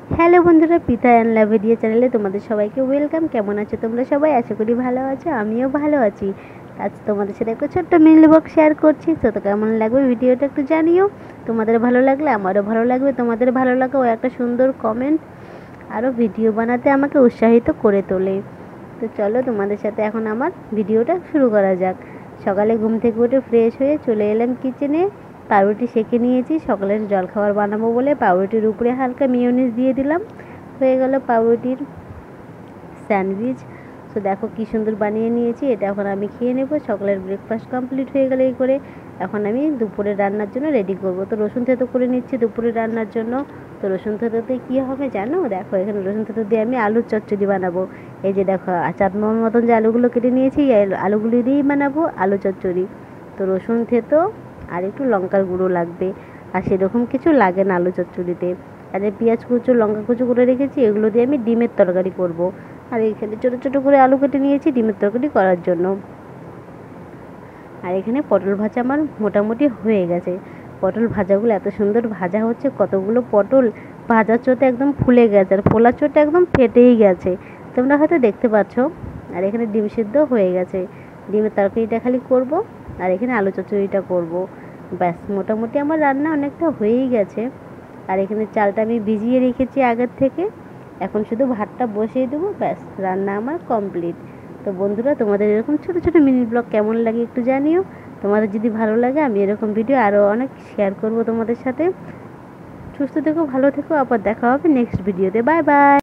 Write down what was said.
Hello বন্ধুরা, পিতা and লাভিডিয়া চ্যানেলে তোমাদের সবাইকে ওয়েলকাম। কেমন আছো তোমরা সবাই? আশা করি ভালো আছো, আমিও ভালো আছি। আজ তোমাদের সাথে একটা ছোট্ট মিনি ব্লগ শেয়ার করছি। তো কেমন লাগবে ভিডিওটা একটু জানিও। তোমাদের ভালো লাগলে আমারও ভালো লাগবে। তোমাদের ভালো লাগা ও একটা সুন্দর কমেন্ট আরও ভিডিও বানাতে আমাকে উৎসাহিত করে তোলে। তো চলো তোমাদের সাথে এখন আমার ভিডিওটা শুরু করা যাক। সকালে ঘুম থেকে উঠে ফ্রেশ হয়ে চলে এলাম কিচেনে। পাউরুটি সেঁকে নিয়েছি, সকালের জলখাবার বানাবো বলে পাউরুটির উপরে হালকা মিয়োনিজ দিয়ে দিলাম। হয়ে গেল পাউরুটির স্যান্ডউইচ। তো দেখো কি সুন্দর বানিয়ে নিয়েছি। এটা এখন আমি খেয়ে নেব। সকালের ব্রেকফাস্ট কমপ্লিট হয়ে গেলে এই করে এখন আমি দুপুরের রান্নার জন্য রেডি করব। তো রসুন থেতো করে নিচ্ছি দুপুরের রান্নার জন্য। তো রসুন থেতোতে কী হবে জানো? দেখো এখানে রসুন থেতো দিয়ে আমি আলুর চচ্চড়ি বানাবো। এই যে দেখো চার মতন যে আলুগুলো কেটে নিয়েছি, এই আলুগুলি দিয়েই বানাবো আলু চচ্চড়ি। তো রসুন থেতো আর একটু লঙ্কার গুঁড়ো লাগবে, আর সেরকম কিছু লাগে না আলু চচ্চড়িতে। আর এই পেঁয়াজ কুচো লঙ্কা কুচো করে রেখেছি, এগুলো দিয়ে আমি ডিমের তরকারি করব। আর এখানে ছোটো ছোটো করে আলু কেটে নিয়েছি ডিমের তরকারি করার জন্য। আর এখানে পটল ভাজা আমার মোটামুটি হয়ে গেছে। পটল ভাজাগুলো এত সুন্দর ভাজা হচ্ছে, কতগুলো পটল ভাজার চোটে একদম ফুলে গেছে, আর ফোলার চোটে একদম ফেটেই গেছে, তোমরা হয়তো দেখতে পাচ্ছ। আর এখানে ডিম সিদ্ধ হয়ে গেছে, ডিমের তরকারিটা খালি করব। আর এখানে আলু চচ্চড়িটা করব। ব্যাস মোটামুটি আমার রান্না অনেকটা হয়েই গেছে। আর এখানে চালটা আমি ভিজিয়ে রেখেছি আগের থেকে, এখন শুধু ভাতটা বসিয়ে দেবো, ব্যাস রান্না আমার কমপ্লিট। তো বন্ধুরা, তোমাদের এরকম ছোটো ছোটো মিনি ব্লগ কেমন লাগে একটু জানিও। তোমাদের যদি ভালো লাগে আমি এরকম ভিডিও আরও অনেক শেয়ার করব তোমাদের সাথে। সুস্থ থেকো, ভালো থেকো, আবার দেখা হবে নেক্সট ভিডিওতে। Bye by.